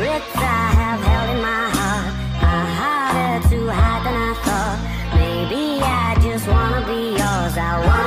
secrets I have held in my heart are harder to hide than I thought. Maybe I just wanna be yours. I want